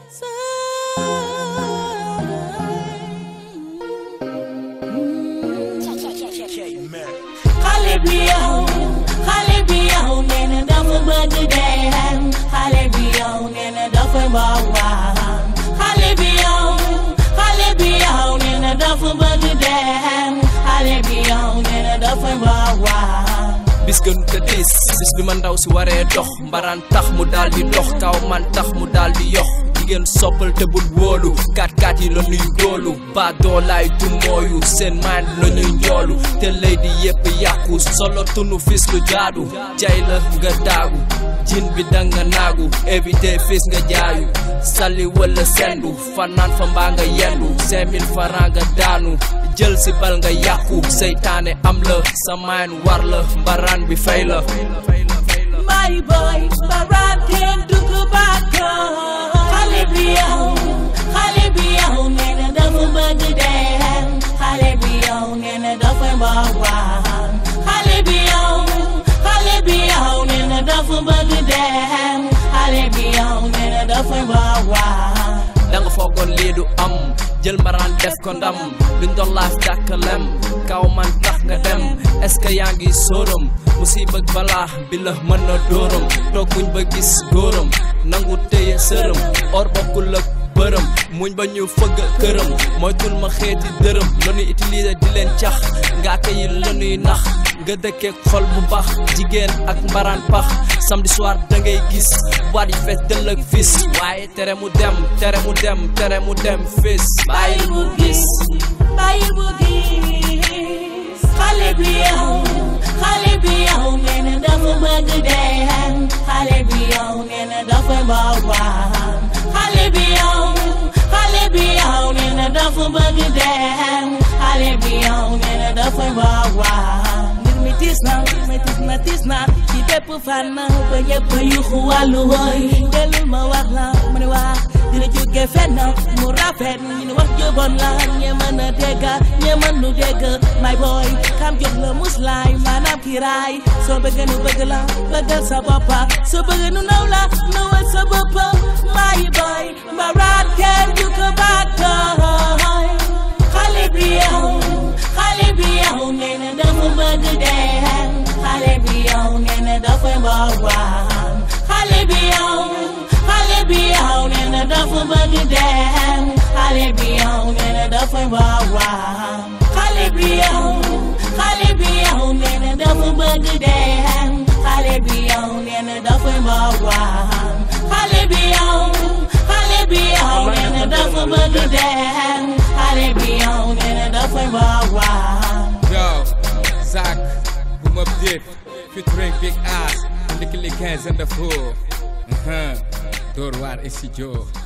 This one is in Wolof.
Xale bi yow nee na dafa bëgg dem. Xale bi yow nee na dafa mbaawaan. Xale bi yow nee na dafa bëgg dem. Xale bi yow nee na dafa mbaawaan. bis gënu te tiis bis bi ma ndaw si waree dox mbaraan tax mu daal di dox kaw man tax mu daal di yox jigéen soppal te bul wóolu kat yi la nuy doolu ba doolaay du mooyu seen maan la ñuy njoolu te lay di yépp yàqu solo tunu fis lu jaadu jay la nga daagu jin bi danga naagu éviter fis nga jaayu sali wala sendu fanaan fa mbaa nga yendu 5000 francs nga daanu jël si bal nga yàqu seytaane am la sa maan war la mbaraan bi fay la my boy mbaraan kenn du ko bàkka. Xale bi yow nee na dafa bëgg dem. Xale bi yow nee na dafa mbaawaan. Xale bi yow nee na dafa bëgg dem. Xale bi yow nee na dafa mbaawaan. danga foogoon lii du am jël mbaraan def ko ndam luñ doon laaf dàkkalem kaw man tax nga dem est-ce que yaa ngi sóoram musiba balaa bi la mën na dóoram tooguñ ba gis góoram nangu téye sërëm or bokkul ak bërëm muñ ba ñu fëgg këram moytul ma xeeti dërëm lañuy utiliser di leen cax ngaaka yi lañuy nax nga dëkkee xol bu baax jigéen ak mbaraan pax samedi soir dangay gis boîte yi fees dëll ak fis waaye tere mu dem fis bàyyi mu gis xale bi yow nee na dafa bëgg dem. Xale bi yow nee na dafa mbaawaan. Xale bi yow nee na dafa bëgg dem. Xale bi yow nee na dafa mbaawaan. mi tiis na ci bépp fànn ba ñëpp yuxu wàllu woy delul ma wax la ma ne waa dina jóge fenn mu rafet ñu ne wax jëboon la ñe mën a dégg ñe mën nu dégg my boy kam jox la muslaay maanaam kiraay soo bëgg nu bëgg la bëggal sa boppa soo bëgg nu naw la nawal sa boppa my boy mbaraan kenn du ko bàkkooy. Xale bi yow nee na dafa bëgg dem. Xale bi yow nee na dafa mbaawaan. Xale bi yow nee na dafa bëgg dem. Xale bi yow nee na dafa mbaawaan. Xale bi yow nee na dafa bëgg dem. Xale bi yow nee na dafa mbaawaan. Xale bi yow nee na dafa bëgg dem. Xale bi yow nee na dafa mbaawaan. Yo, Zach, boom up dip, featuring Big Ass, Lickily Cans and the Fool. Door waar is die Joe.